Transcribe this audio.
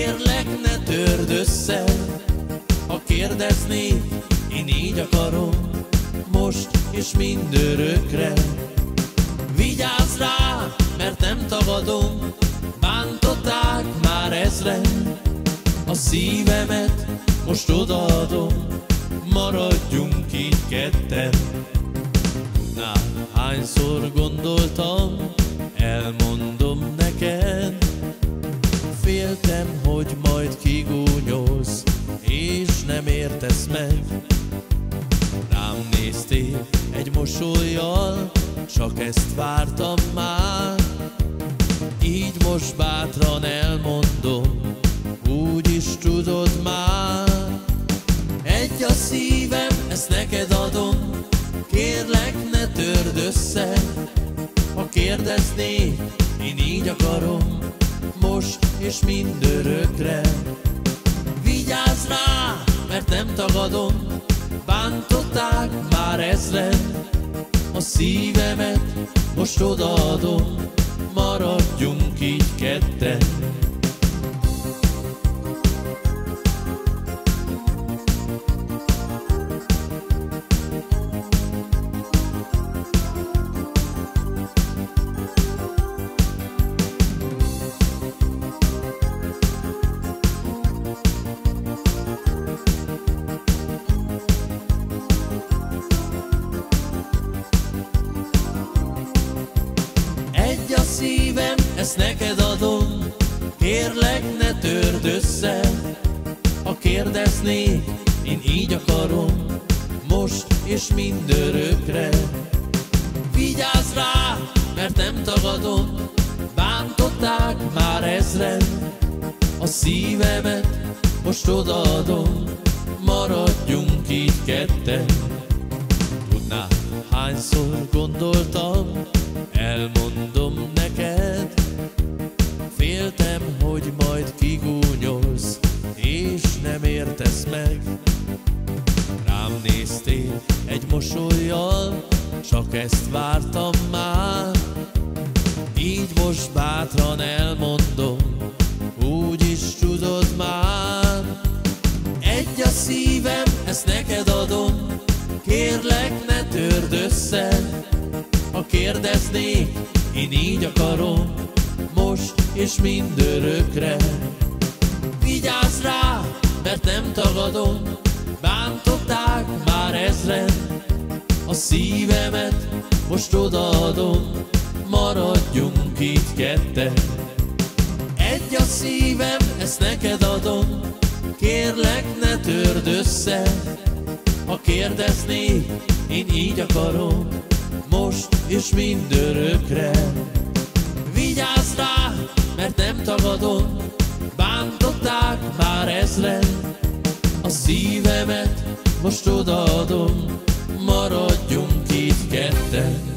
Kérlek, ne törd össze, ha kérdeznék, én így akarom, most és mindörökre. Vigyázz rá, mert nem tagadom, bántották már ezren, a szívemet most odaadom, maradjunk így ketten. Tudnád, hányszor gondoltam, elmondom neked, féltem, hogy majd kigúnyolsz, és nem értesz meg. Rám néztél egy mosollyal, csak ezt vártam már. Így most bátran elmondom, úgy is tudod már. Egy a szívem, ezt neked adom, kérlek, ne törd össze. Ha kérdeznék, én így akarom, most és mindörökre. Vigyázz rá, mert nem tagadom, bántották már ezren, a szívemet most odaadom, maradjunk így ketten. Egy a szívem, ezt neked adom, kérlek, ne törd össze. Ha kérdeznék, én így akarom, most és mindörökre. Vigyázz rá, mert nem tagadom, bántották már ezren, a szívemet most odaadom, maradjunk így ketten. Tudnád, hányszor gondoltam, elmondom neked, féltem, hogy majd kigúnyolsz, és nem értesz meg. Rám néztél egy mosollyal, csak ezt vártam már. Így most bátran elmondom, úgy is tudod már. Egy a szívem, ezt neked adom, kérlek, ne törd össze. Ha kérdeznék, én így akarom, most és mindörökre. Vigyázz rá, mert nem tagadom, bántották már ezren, a szívemet most odaadom, maradjunk így ketten. Egy a szívem, ezt neked adom, kérlek, ne törd össze. Ha kérdeznék, én így akarom, most és mindörökre. Vigyázz rá, mert nem tagadom, bántották már ezren, a szívemet most odaadom, maradjunk így ketten.